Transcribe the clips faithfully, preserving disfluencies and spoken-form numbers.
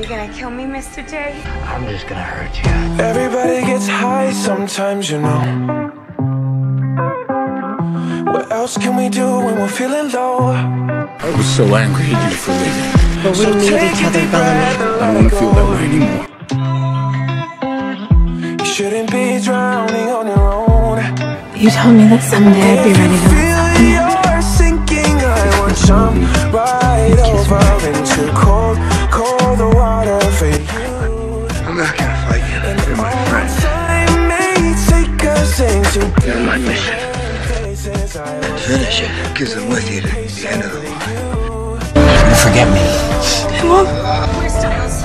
you gonna kill me, Mister J? I'm just gonna hurt you. Everybody gets high sometimes, you know. What else can we do when we're feeling low? I was so angry at you for leaving. But we need each other, Bellamy. I don't want to feel that way anymore. You shouldn't be drowning on your own. You told me that someday I'd be ready to feel you're sinking, I want to jump right over into cold, cold water for you. I'm not gonna fight you. You're my friend. Time may take us into You're my mission. Finish it, because I'm with you to the end of the line. You forget me. Mom. Where's Styles?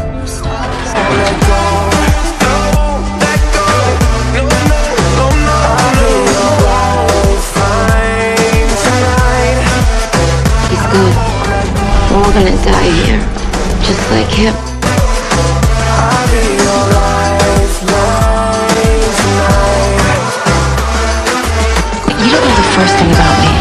He's good. We're all gonna die here, just like him. You don't know the first thing about me.